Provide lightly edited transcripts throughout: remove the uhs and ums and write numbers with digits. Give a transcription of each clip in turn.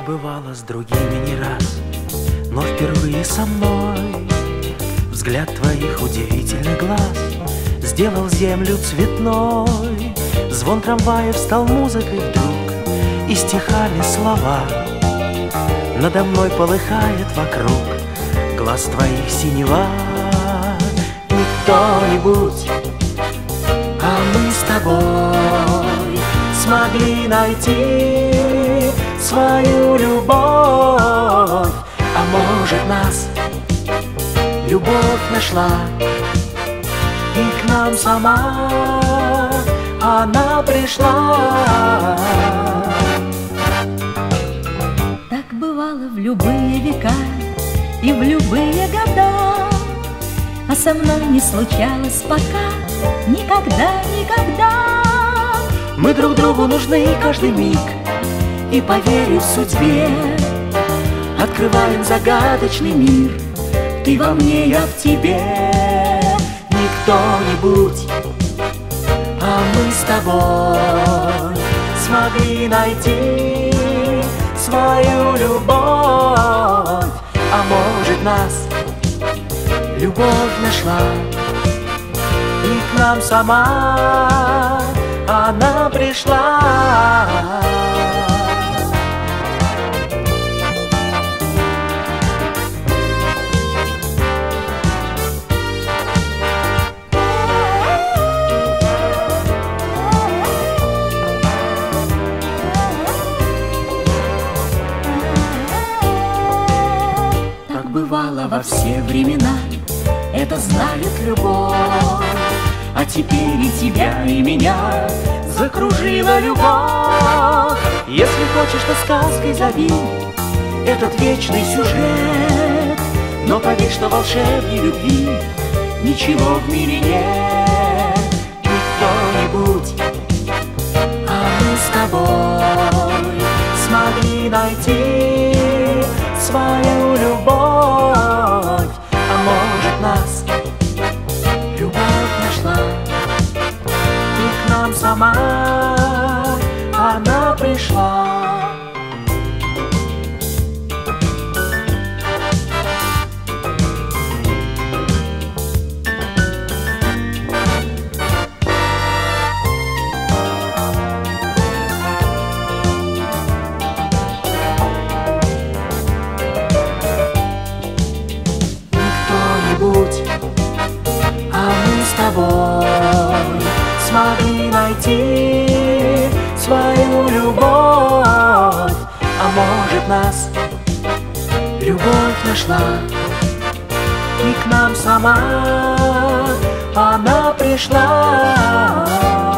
бывало с другими не раз, но впервые со мной взгляд твоих удивительных глаз сделал землю цветной. Звон трамваев стал музыкой вдруг, и стихами слова. Надо мной полыхает вокруг глаз твоих синева. Не кто-нибудь, а мы с тобой смогли найти свою любовь. А может, нас любовь нашла, и к нам сама она пришла. Так бывало в любые века и в любые года, а со мной не случалось пока никогда, никогда. Мы друг другу нужны каждый миг, и, поверив судьбе, открываем загадочный мир. Ты во мне, я в тебе. Не кто-нибудь, а мы с тобой смогли найти свою любовь. А может, нас любовь нашла, и к нам сама она пришла. Так бывало во все времена, это знает любовь. А теперь и тебя, и меня закружила любовь. Если хочешь, то сказкой зови этот вечный сюжет, но поверь, что волшебней любви ничего в мире нет. Не кто-нибудь, а мы с тобой смогли найти свою любовь. А может, нас любовь нашла, и к нам сама она пришла. А мы с тобой смогли найти свою любовь. А может, нас любовь нашла, и к нам сама она пришла.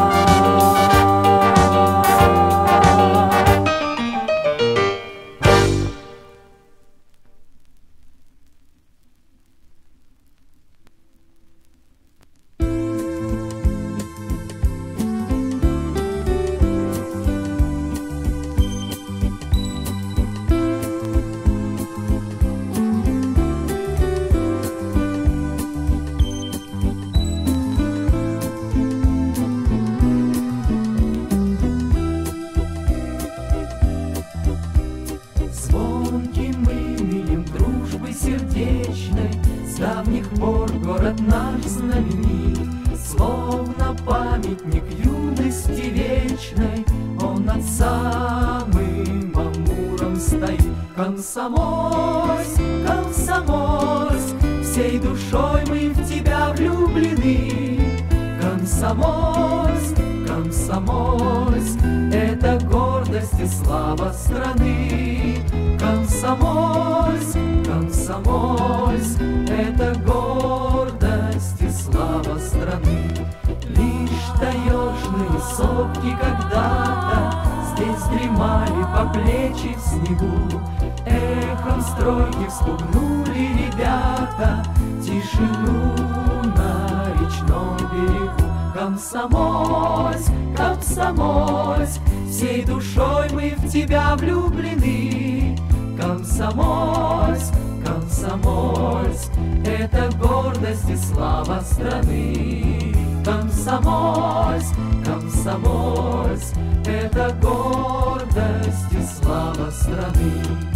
С давних пор город наш знаменит, словно памятник юности вечной. Он над самым Амуром стоит. Комсомольск, Комсомольск, всей душой мы в тебя влюблены. Комсомольск, Комсомольск, это гордость и слава страны. Комсомольск, Комсомольск, это гордость и слава страны. Лишь таежные сопки когда-то здесь дремали по плечи в снегу. Эхом стройки вспугнули ребята тишину на речном берегу. Комсомольск, Комсомольск, всей душой мы в тебя влюблены. Комсомольск, Комсомольск, это гордость и слава страны. Комсомольск, Комсомольск, это гордость и слава страны.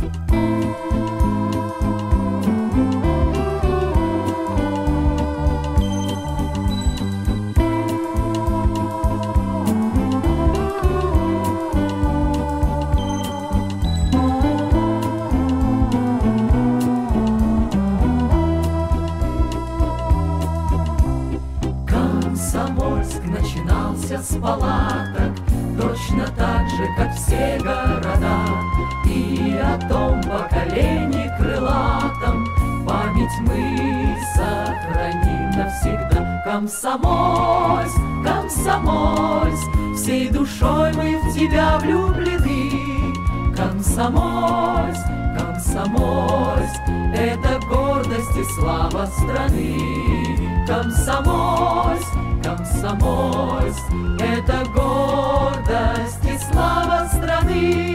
Комсомольск начинался с палаток, точно так же, как все города. И о том поколении крылатом память мы сохраним навсегда. Комсомольск, Комсомольск, всей душой мы в тебя влюблены. Комсомольск, Комсомольск, это гордость и слава страны. Комсомольск, Комсомольск, это гордость и слава страны.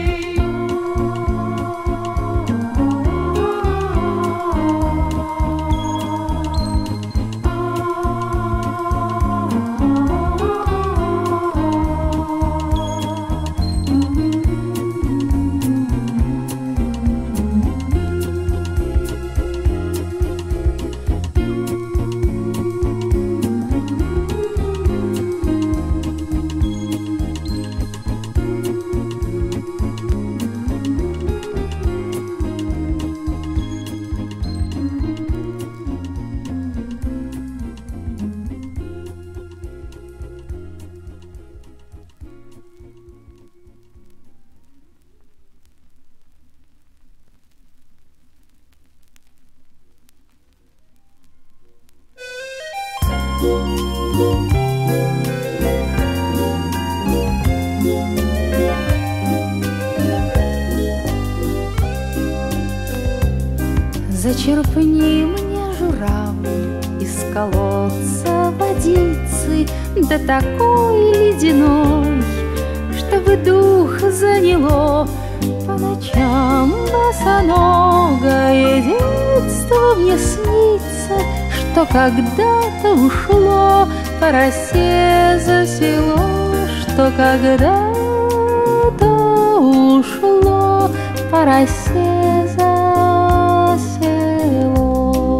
Зачерпни мне, журавль, из колодца водицы, да такой ледяной, чтобы дух заняло. По ночам босоногое детство мне снится, что когда-то ушло по росе за село, что когда-то ушло по росе за село.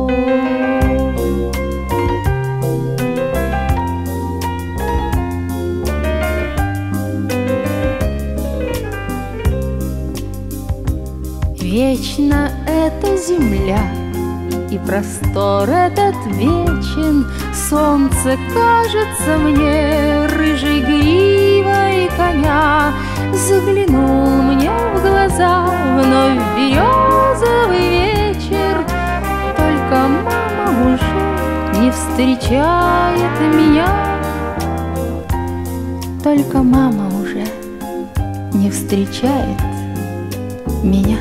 Вечна эта земля, и простор этот вечен. Солнце кажется мне рыжей гривой коня. Заглянул мне в глаза вновь березовый вечер. Только мама уже не встречает меня. Только мама уже не встречает меня.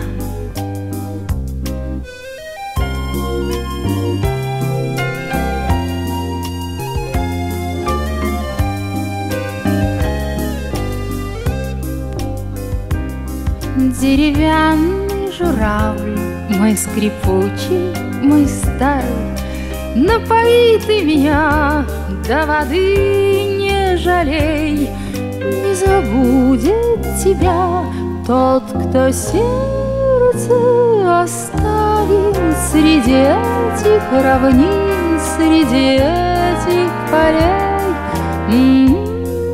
Деревянный журавль, мой скрипучий, мой старый, напои ты меня, до воды не жалей. Не забудет тебя тот, кто сердце оставил среди этих равнин, среди этих полей.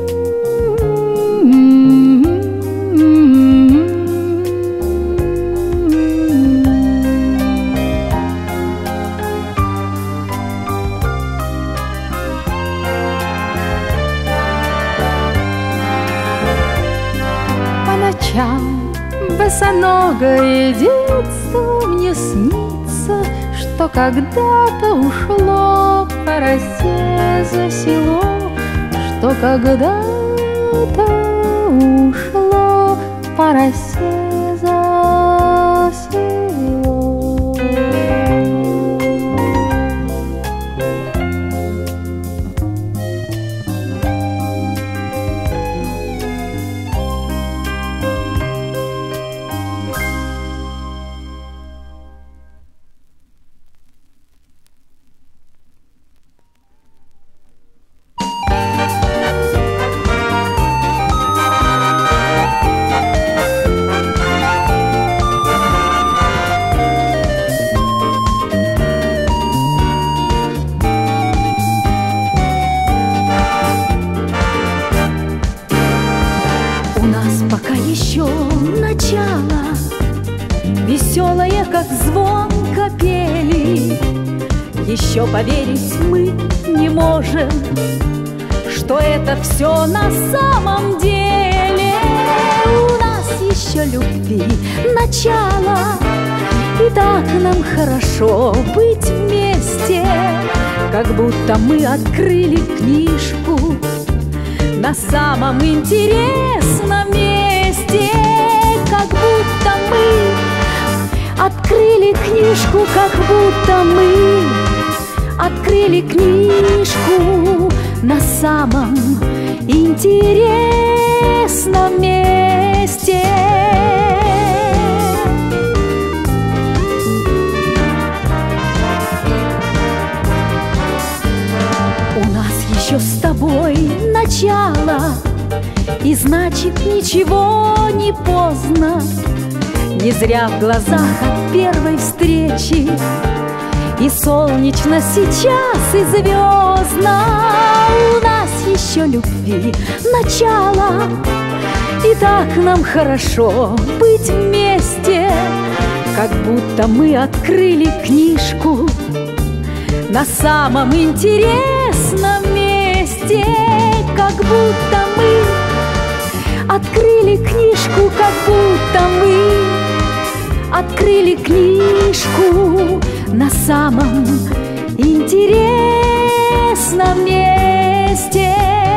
Босоногое детство мне снится, что когда-то ушло по росе за село, что когда-то ушло по росе за село. веселое, как звон капели. Еще поверить мы не можем, что это все на самом деле. У нас еще любви начало, и так нам хорошо быть вместе, как будто мы открыли книжку на самом интересном месте. Как будто мы открыли книжку, как будто мы открыли книжку на самом интересном месте. У нас еще с тобой начало, и значит ничего не поздно. Не зря в глазах от первой встречи и солнечно сейчас, и звездно. У нас еще любви начало, и так нам хорошо быть вместе, как будто мы открыли книжку на самом интересном месте. Как будто мы открыли книжку, как будто мы открыли книжку на самом интересном месте.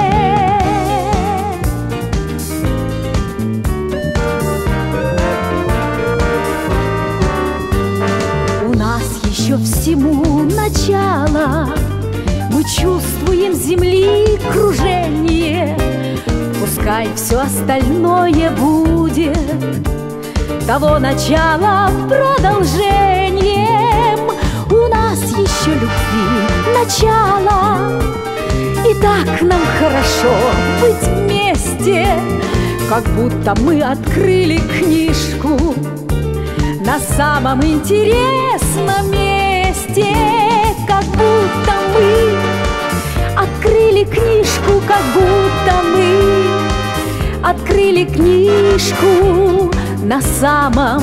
У нас еще всему начало, мы чувствуем земли кружение. Пускай все остальное будет того начала продолжением. У нас еще любви начало, и так нам хорошо быть вместе, как будто мы открыли книжку на самом интересном месте. Как будто мы открыли книжку, как будто мы открыли книжку на самом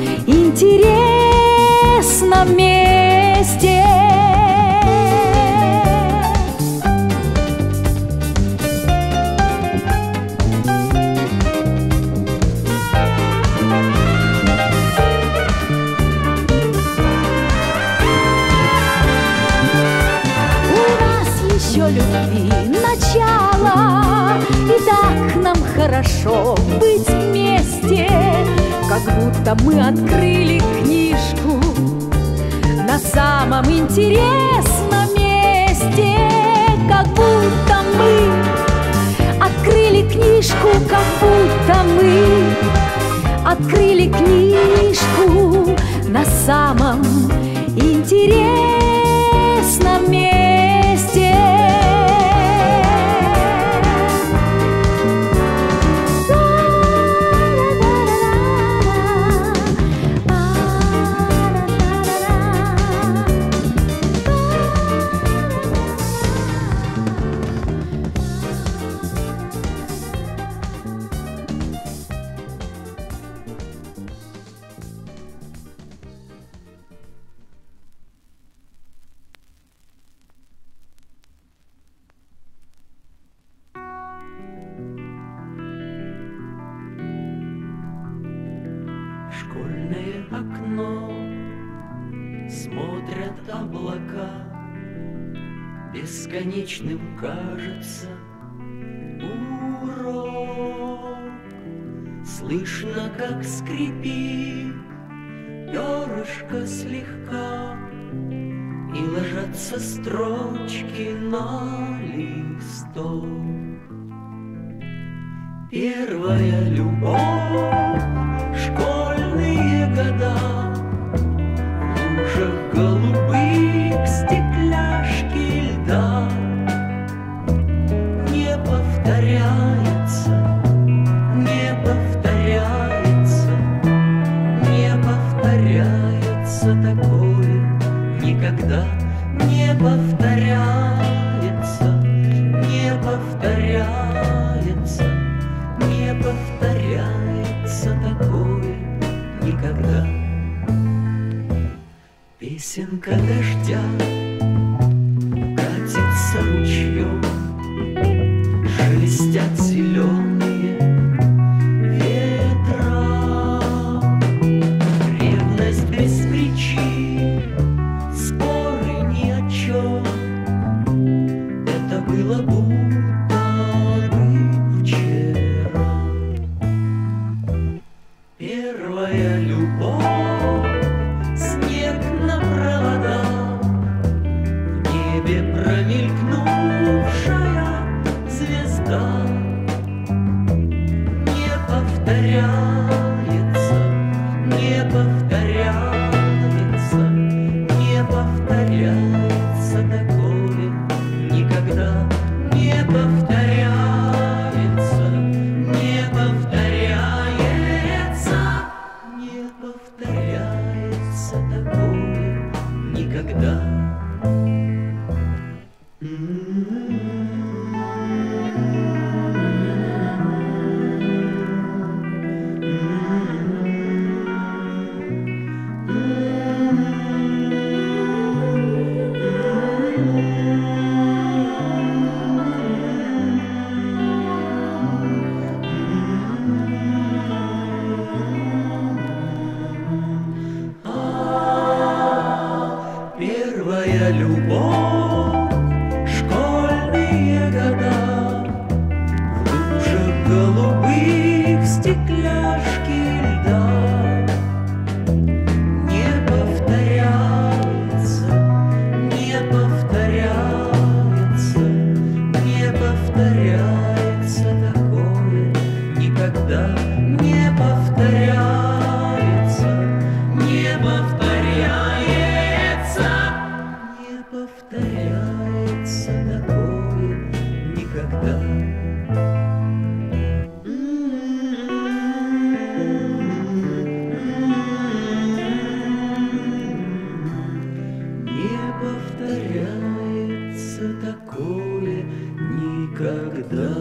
интересном месте. Любви начало, и так нам хорошо быть вместе, как будто мы открыли книжку на самом интересном месте. Как будто мы открыли книжку, как будто мы открыли книжку на самом интересном месте. Школьное окно смотрят облака, бесконечным кажется урок. Слышно, как скрипит перышко слегка, и ложатся строчки на листок. Первая любовь, школьные года, в лужах голубых стекляшки льда. Не повторяется, не повторяется, не повторяется такое никогда. Не повторяется, не повторяется, не повторяется такое никогда. Песенка дождя катится ручьем, шелестят зеленые ветра. Ревность без причин, споры ни о чем. Это было будто бы вчера. Первая любовь, снег на проводах, в небе промелькнувшая звезда. Не повторяется, не повторяется, не повторяется такое никогда. Не повторяется, не повторяется, не повторяется такое никогда. Первая любовь, школьные года, в лужах голубых стекляшки льда. Не повторяется, не повторяется, не повторяется такое никогда. Не повторяется, не повторяется, не повторяется такое никогда. Не повторяется такое никогда.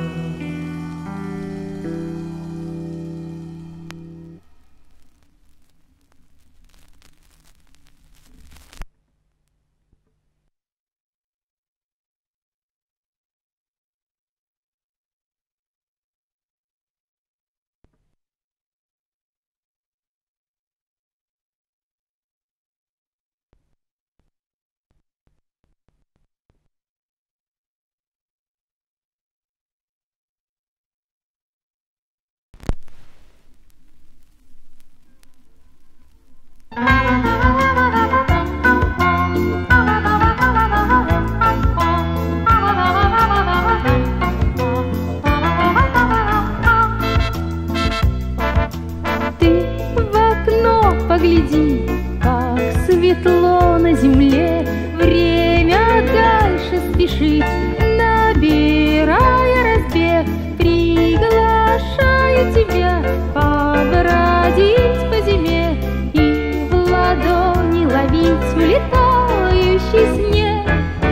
Погляди, как светло на земле, время дальше спешит, набирая разбег. Приглашаю тебя побродить по зиме и в ладони ловить улетающий снег.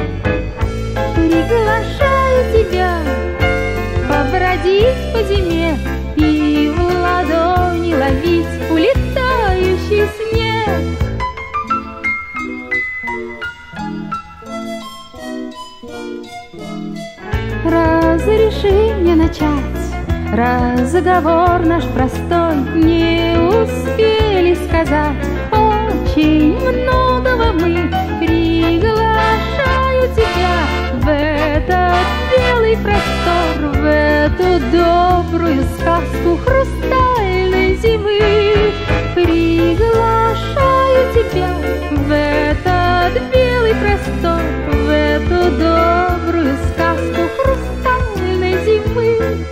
Приглашаю тебя побродить по зиме и в ладони ловить улетающий снег. Разреши мне начать разговор наш простой. Не успели сказать очень многого мы. Приглашаю тебя в этот белый простор, в эту добрую сказку хрустальной зимы. Приглашаю тебя в этот белый простор, в эту добрую сказку хрустальной зимы.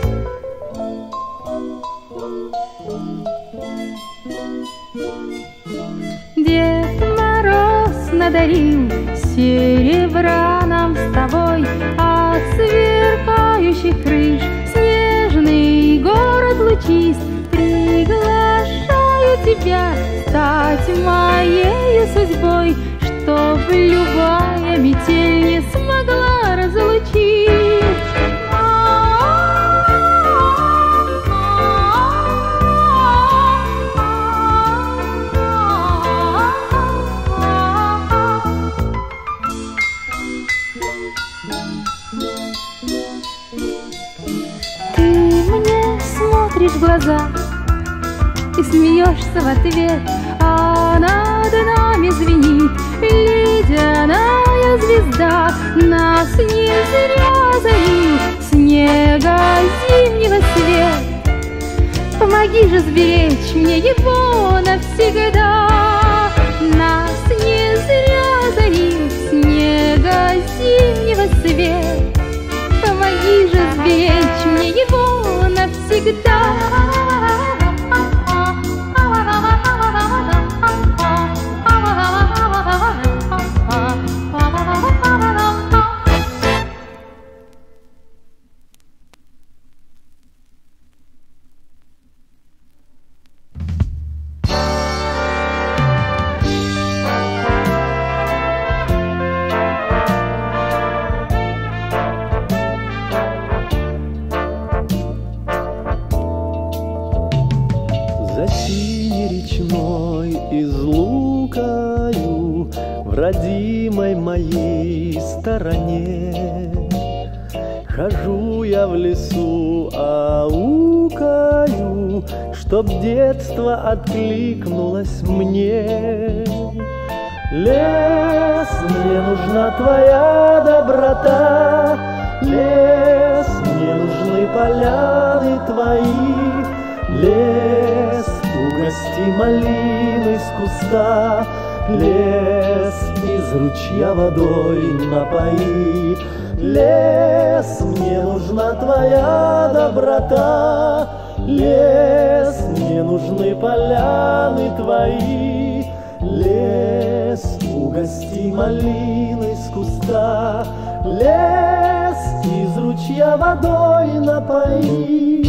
Дед Мороз надарил серебра нам с тобой, от сверкающих крыш снежный город лучист. Приглашаю тебя стать моею судьбой, чтоб любая метель не смогла разлучить. глаза и смеешься в ответ, а над нами звенит ледяная звезда. Нас не зря зовут снега зимнего свет. Помоги же сберечь мне его навсегда. Нас не зря зовут снега зимнего свет. Помоги же сберечь мне его навсегда. За синей речной излукою в родимой моей стороне хожу я в лесу, аукаю, чтоб детство откликнулось мне. Лес, мне нужна твоя доброта, лес, мне нужны поляны твои. Лес, угости малины с куста, лес, из ручья водой напои. Лес, мне нужна твоя доброта, лес, мне нужны поляны твои. Лес, угости малиной с куста, лес, из ручья водой напои.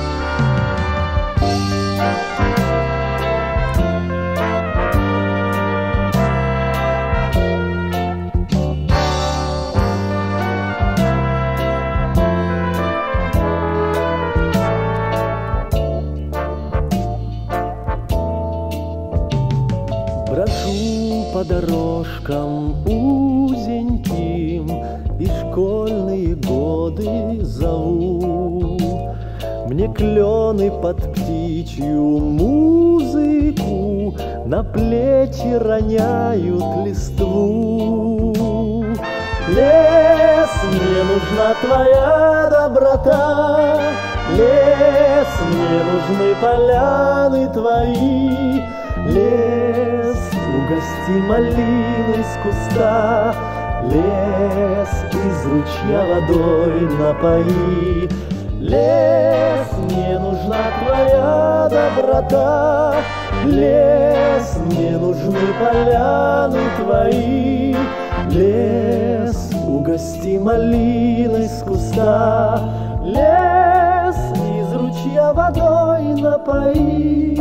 Брожу по дорожкам узеньким и школьные годы зову. Мне клены под птичью музыку на плечи роняют листву. Лес, мне нужна твоя доброта, лес, мне нужны поляны твои. Лес, угости малиной с куста, лес, из ручья водой напои. Лес, мне нужна твоя доброта, лес, мне нужны поляны твои. Лес, угости малиной с куста, лес, из ручья водой напои.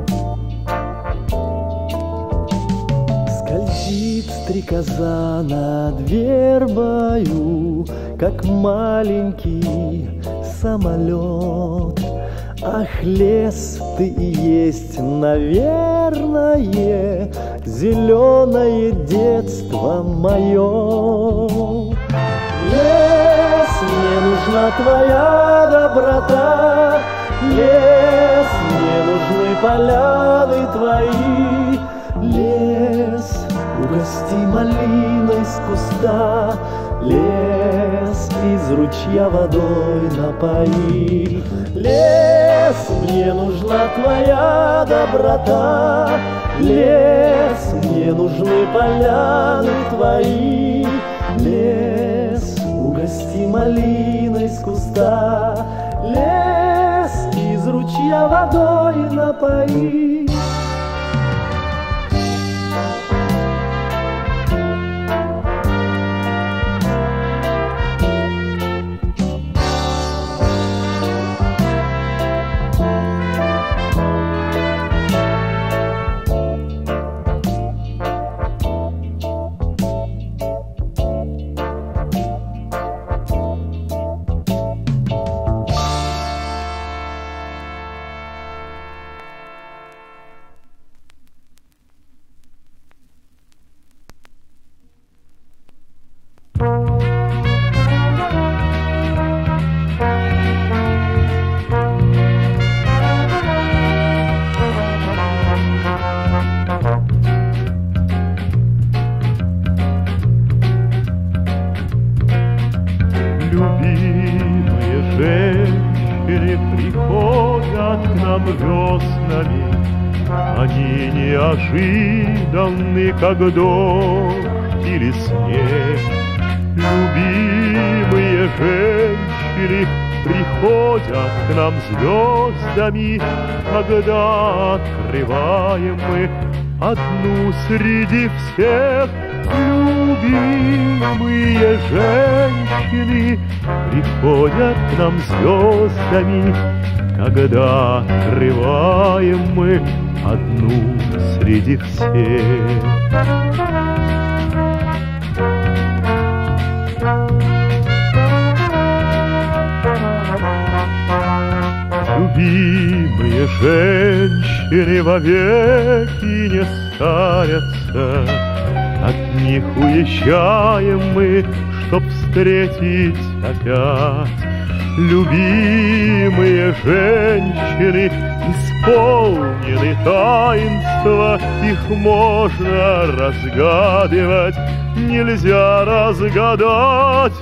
Скользит стрекоза над вербою, как маленький самолет. Ах, лес, ты и есть, наверное, зеленое детство мое. Лес, мне нужна твоя доброта, лес, мне нужны поляны твои. Лес, угости малиной с куста, лес, из ручья водой напои. Лес, мне нужна твоя доброта, лес, мне нужны поляны твои. Лес, угости малиной с куста, лес, из ручья водой напои. неожиданны, как дождь или снег. Любимые женщины приходят к нам звездами, когда открываем мы одну среди всех. Любимые женщины приходят к нам звездами, когда открываем мы одну среди всех. Любимые женщины вовеки не старятся, от них уезжаем мы, чтоб встретить опять. Любимые женщины исполнены таинства, их можно разгадывать, нельзя разгадать.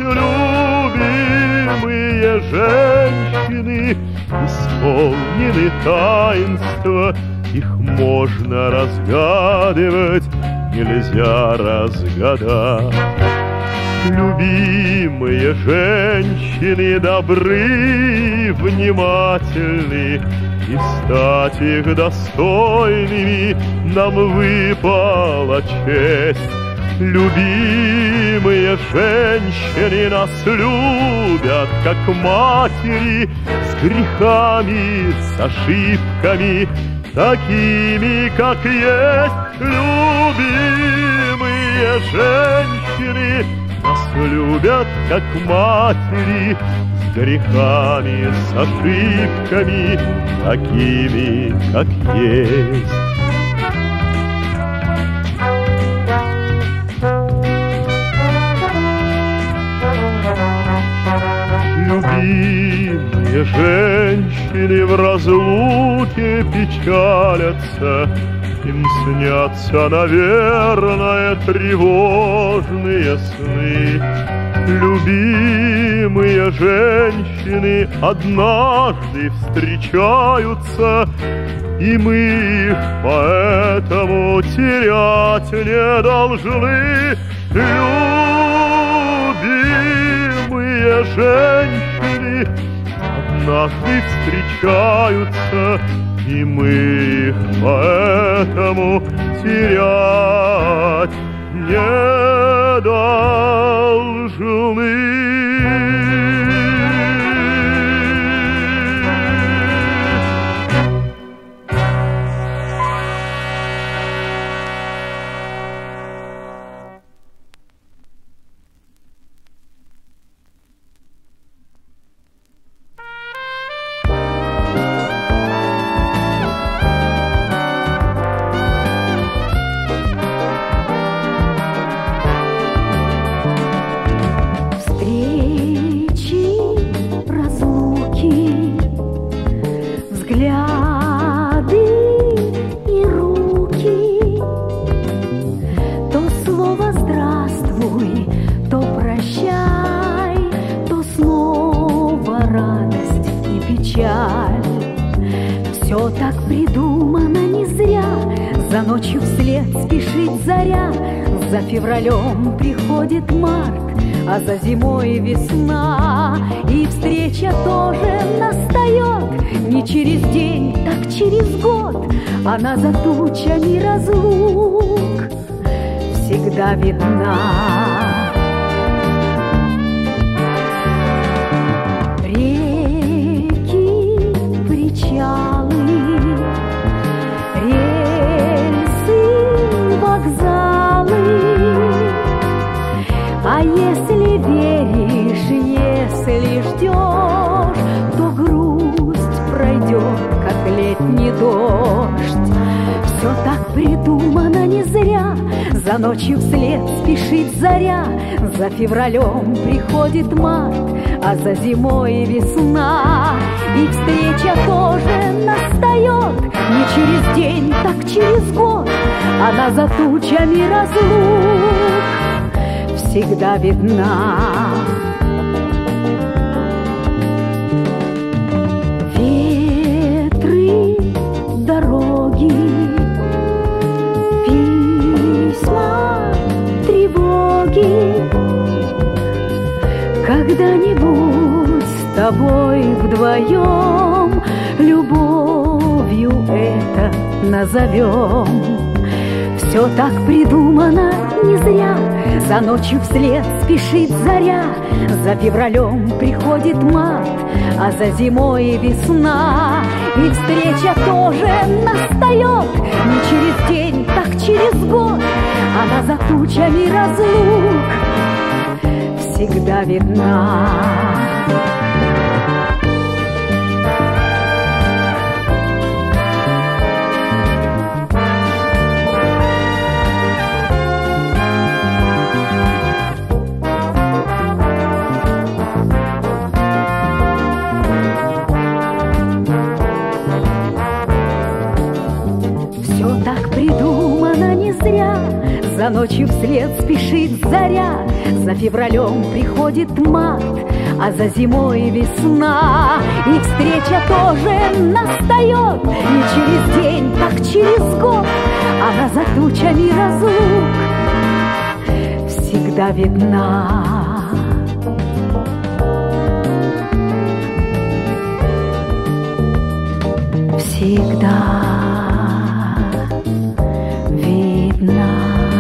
Любимые женщины исполнены таинства, их можно разгадывать, нельзя разгадать. Любимые женщины добры, внимательны, и стать их достойными нам выпала честь. Любимые женщины нас любят, как матери, с грехами, с ошибками, такими, как есть. Любимые женщины нас любят, как матери, с грехами, с ошибками, такими, как есть. Любимые женщины в разлуке печалятся, им снятся, наверное, тревожные сны. Любимые женщины однажды встречаются, и мы их поэтому терять не должны. Любимые женщины однажды встречаются, и мы их поэтому терять не должны. Все так придумано не зря, за ночью вслед спешит заря, за февралем приходит март, а за зимой весна. И встреча тоже настает не через день, так через год. Она за тучами разлук всегда видна. А если веришь, если ждешь, то грусть пройдет, как летний дождь. Все так придумано не зря, за ночью вслед спешит заря, за февралем приходит март, а за зимой весна. И встреча тоже настает не через день, так через год. Она за тучами разлук всегда видна. Ветры, дороги, когда-нибудь с тобой вдвоем любовью это назовем. Все так придумано не зря, за ночью вслед спешит заря, за февралем приходит март, а за зимой весна. И встреча тоже настает не через день, так через год, она за тучами разлук всегда видна. За ночью вслед спешит заря, за февралем приходит март, а за зимой весна. И встреча тоже настает не через день, так через год, она за тучами разлук всегда видна. Всегда видна.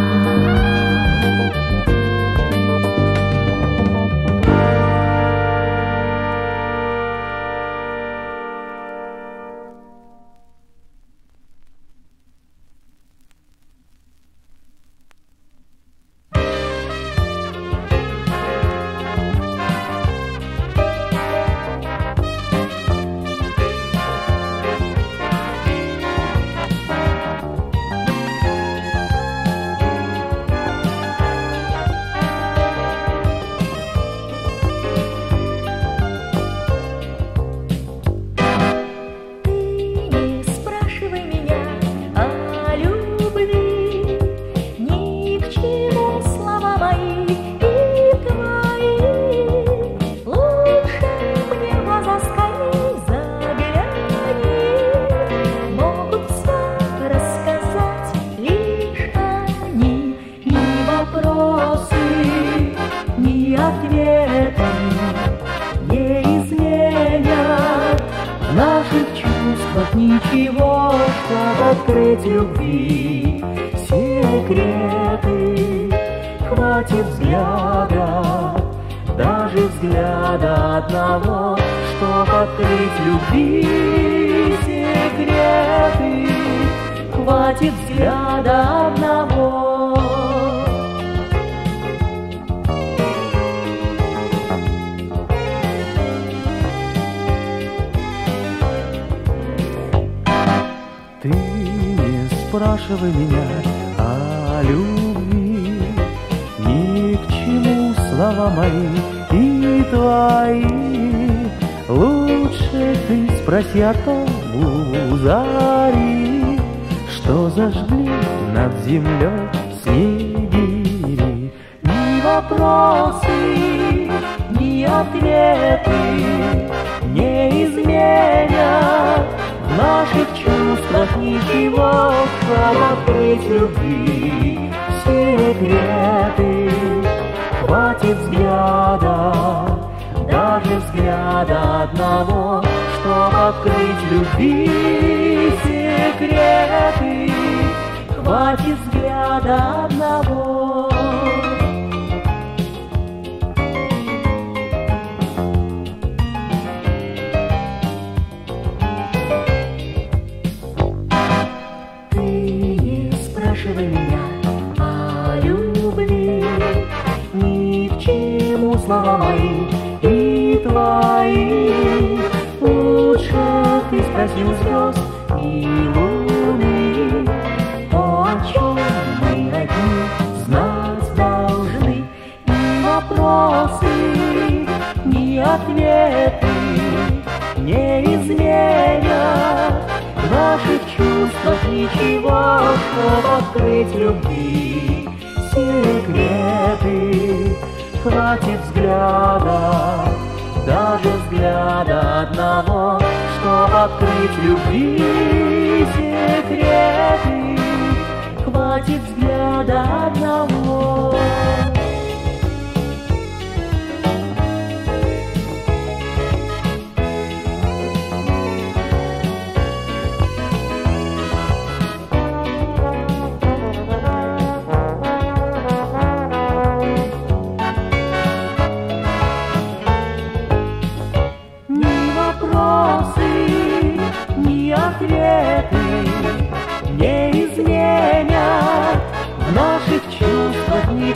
Ничего, чтобы открыть любви секреты. Хватит взгляда, даже взгляда одного, чтобы открыть любви секреты. Хватит взгляда одного. Ты не спрашивай меня о любви, ни к чему слова мои и твои. Лучше ты спроси о том у зари, что зажгли над землей снегири. Ни вопросы, ни ответы не изменят в наших чувствах ничего, чтобы открыть любви секреты. Хватит взгляда, даже взгляда одного, чтобы открыть любви секреты. Хватит взгляда одного. Спрашивай меня о любви, ни к чему слова мои и твои. Лучше ты спроси у звезд и луны, то, о чем мы одни знать должны. Ни вопросы, ни ответы не изменят в наших чувствах ничего, чтобы открыть любви секреты. Хватит взгляда, даже взгляда одного, чтобы открыть любви секреты. Хватит взгляда одного.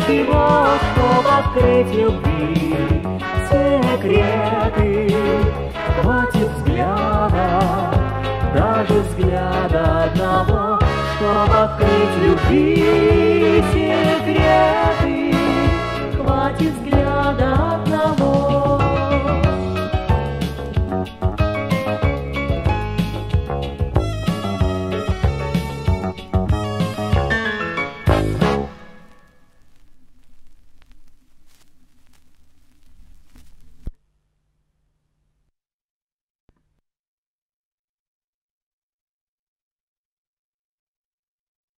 ничего, чтоб открыть любви секреты. Хватит взгляда, даже взгляда одного, чтоб открыть любви